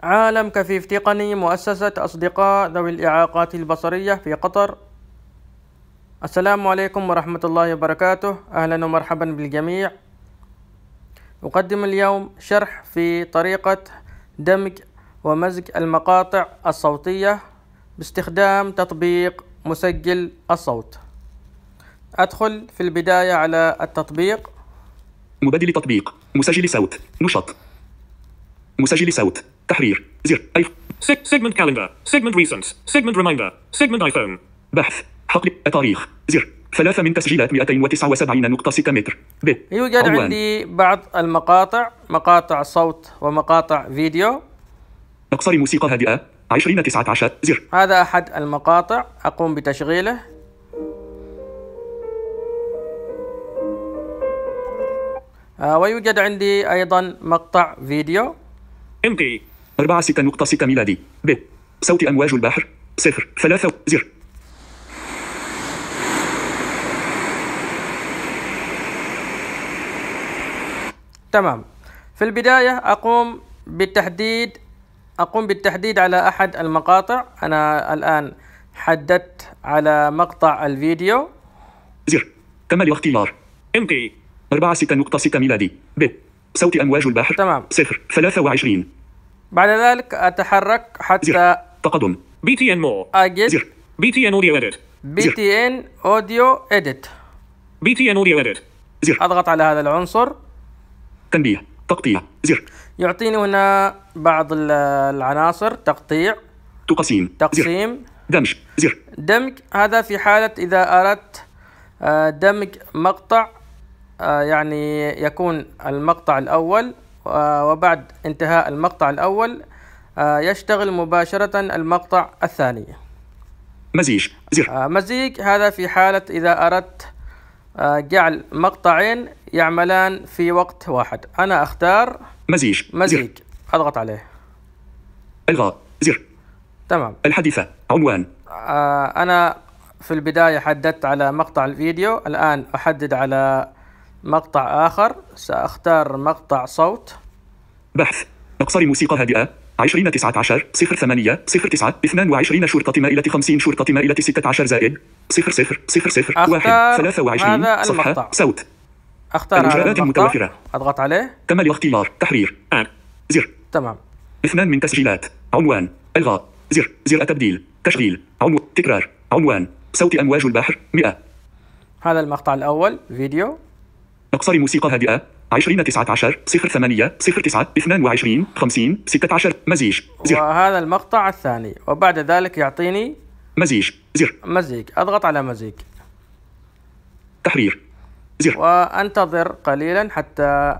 عالم كفيف تقني، مؤسسة أصدقاء ذوي الإعاقات البصرية في قطر. السلام عليكم ورحمة الله وبركاته، أهلا ومرحبا بالجميع. أقدم اليوم شرح في طريقة دمج ومزج المقاطع الصوتية باستخدام تطبيق مسجل الصوت. أدخل في البداية على التطبيق. مبادل تطبيق مسجل صوت نشط مسجل صوت تحرير زر أي Segment calendar. Segment recent. Segment reminder. Segment iPhone. بحث حقل التاريخ زر 3 من تسجيلات 279.6 متر ب يوجد عنوان. عندي بعض المقاطع، مقاطع صوت ومقاطع فيديو. أقصر موسيقى هادئة 2019 زر هذا أحد المقاطع، أقوم بتشغيله. ويوجد عندي أيضا مقطع فيديو. Empty. 4.6.6 ميلادي ب صوت أمواج البحر 0 زر تمام. في البداية أقوم بالتحديد على أحد المقاطع. أنا الآن حددت على مقطع الفيديو. زر تم الاختيار Empty. 4.6.6 ميلادي ب صوت أمواج البحر تمام. 0 بعد ذلك أتحرك حتى زر تقدم BTN more. أجد زر BTN audio edit. BTN Audio Edit. BTN audio edit. زر أضغط على هذا العنصر. تنبيه تقطيع زر يعطيني هنا بعض العناصر: تقطيع، تقسيم زر تقسيم، دمج زر دمج. هذا في حالة إذا أردت دمج مقطع، يعني يكون المقطع الأول وبعد انتهاء المقطع الأول يشتغل مباشرة المقطع الثاني. مزيج زر مزيج، هذا في حالة إذا أردت جعل مقطعين يعملان في وقت واحد. أنا أختار مزيج مزيج، أضغط عليه. إلغاء زر تمام. الحادثة عنوان أنا في البداية حددت على مقطع الفيديو، الآن أحدد على مقطع آخر. سأختار مقطع صوت. بحث أقصر موسيقى هادئة 2019 08 22 شرطة مائلة 50 شرطة مائلة 16 زائد 00 1 23 هذا صفحة المقطع. صوت أختار هذا الإجراءات المقطع، المتوفرة. أضغط عليه. تم الاختيار تحرير Add. زر تمام. 2 من تسجيلات عنوان إلغاء زر التبديل تشغيل عنوان تكرار عنوان صوت أمواج البحر 100 هذا المقطع الأول فيديو. أقصر موسيقى هادئة 2019 08 09 22 50 16 مزيج زر وهذا المقطع الثاني، وبعد ذلك يعطيني مزيج زر مزيج. أضغط على مزيج تحرير زر وأنتظر قليلا حتى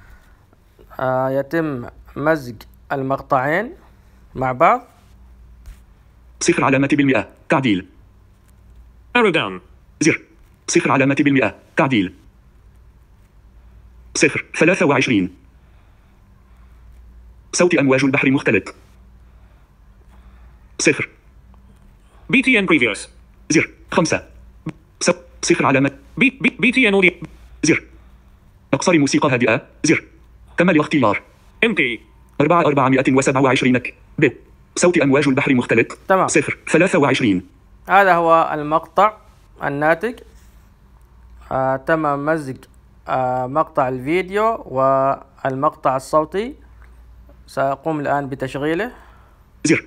يتم مزج المقطعين مع بعض. 0 علامة بالمئة تعديل Arrow down. زر 0 علامة بالمئة تعديل 23 صوت أمواج البحر مختلط 0 BTN previous. زر 5 0 علامة BTN audio. زر أقصر موسيقى هادئة زر تم الاختيار Empty. 427 ب صوت أمواج البحر مختلط تمام. 23 هذا هو المقطع الناتج. تم مزج مقطع الفيديو والمقطع الصوتي. سأقوم الآن بتشغيله. زر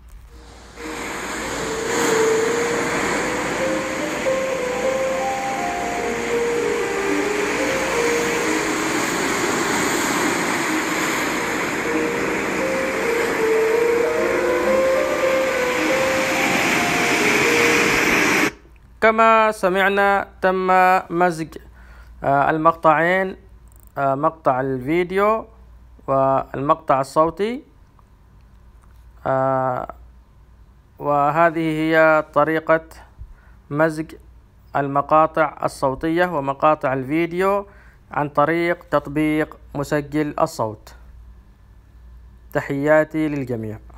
كما سمعنا تم مزج المقطعين، مقطع الفيديو والمقطع الصوتي. وهذه هي طريقة مزج المقاطع الصوتية ومقاطع الفيديو عن طريق تطبيق مسجل الصوت. تحياتي للجميع.